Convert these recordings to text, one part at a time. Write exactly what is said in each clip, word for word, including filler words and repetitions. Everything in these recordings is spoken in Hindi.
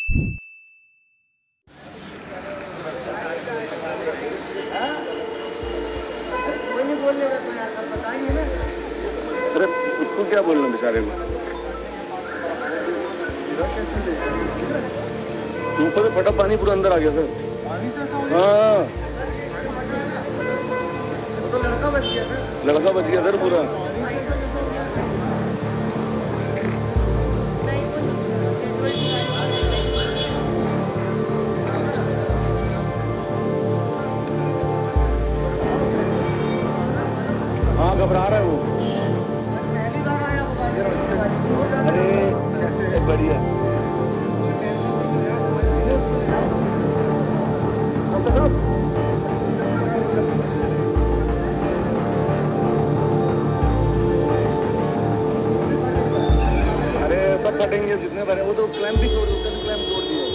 अरे उसको क्या बोलना बेचारे को, ऊपर से फटा पानी पूरा अंदर आ गया सर। हाँ तो लड़का बच गया सर, लड़का बच गया सर पूरा। हाँ घबरा रहा है वो। अरे बढ़िया। अरे सब फटेंगे जितने भरे, वो तो क्लैम्प भी छोड़ उसका भी क्लैम्प छोड़ दिया।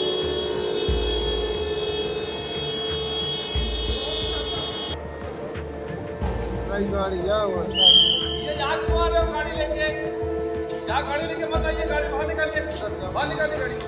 गाड़ी जा ये राजकुमार है, गाड़ी लेके जा, गाड़ी लेके मत आइए, गाड़ी बाहर निकालिए, बाहर निकालिए गाड़ी।